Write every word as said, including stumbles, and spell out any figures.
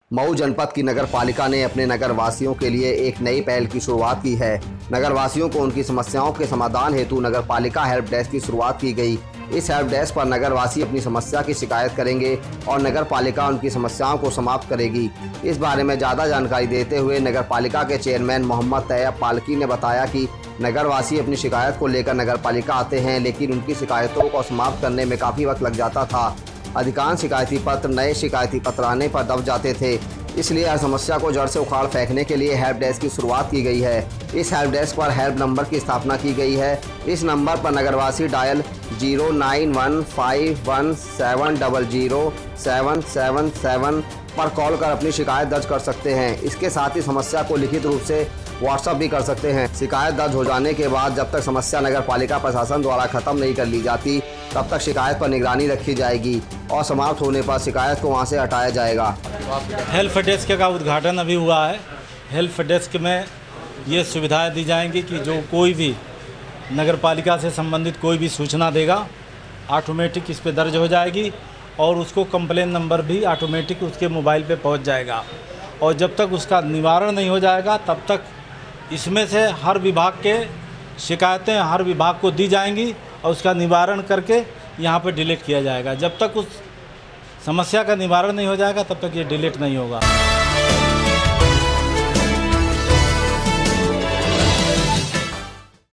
मऊ जनपद की नगर पालिका ने अपने नगर वासियों के लिए एक नई पहल की शुरुआत की है। नगर वासियों को उनकी समस्याओं के समाधान हेतु नगर पालिका हेल्प डेस्क की शुरुआत की गई। इस हेल्प डेस्क पर नगर वासी अपनी समस्या की शिकायत करेंगे और नगर पालिका उनकी समस्याओं को समाप्त करेगी। इस बारे में ज़्यादा जानकारी देते हुए नगर पालिका के चेयरमैन मोहम्मद तैयब पालकी ने बताया कि नगर वासी अपनी शिकायत को लेकर नगर पालिका आते हैं, लेकिन उनकी शिकायतों को समाप्त करने में काफ़ी वक्त लग जाता था। अधिकांश शिकायती पत्र नए शिकायती पत्र आने पर दब जाते थे, इसलिए हर समस्या को जड़ से उखाड़ फेंकने के लिए हेल्प डेस्क की शुरुआत की गई है। इस हेल्प डेस्क पर हेल्प नंबर की स्थापना की गई है। इस नंबर पर नगरवासी dial zero nine one five one seven double zero seven seven seven पर कॉल कर अपनी शिकायत दर्ज कर सकते हैं। इसके साथ ही समस्या को लिखित रूप से व्हाट्सएप भी कर सकते हैं। शिकायत दर्ज हो जाने के बाद जब तक समस्या नगर पालिका प्रशासन द्वारा खत्म नहीं कर ली जाती, तब तक शिकायत पर निगरानी रखी जाएगी और समाप्त होने पर शिकायत को वहां से हटाया जाएगा। हेल्प डेस्क का उद्घाटन अभी हुआ है। हेल्प डेस्क में ये सुविधाएं दी जाएंगी कि जो कोई भी नगर पालिका से संबंधित कोई भी सूचना देगा, ऑटोमेटिक इस पर दर्ज हो जाएगी और उसको कंप्लेन नंबर भी ऑटोमेटिक उसके मोबाइल पे पहुंच जाएगा। और जब तक उसका निवारण नहीं हो जाएगा, तब तक इसमें से हर विभाग के शिकायतें हर विभाग को दी जाएंगी और उसका निवारण करके यहाँ पर डिलीट किया जाएगा। जब तक उस समस्या का निवारण नहीं हो जाएगा, तब तक ये डिलीट नहीं होगा।